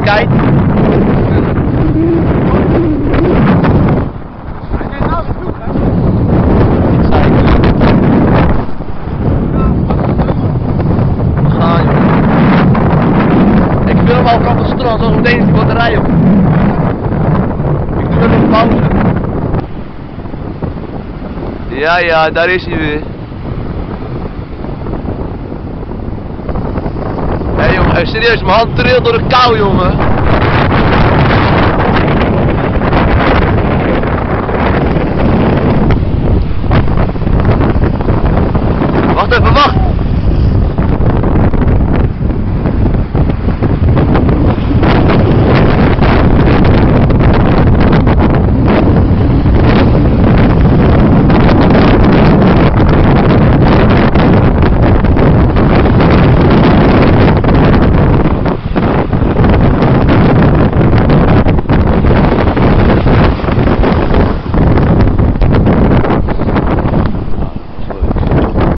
kijkt. Ik film al vanaf het strand, zo meteen is de batterij op. Ik doe even een pauze. Ja, daar is hij weer. Hé jongen, serieus, mijn hand trilt door de kou jongen.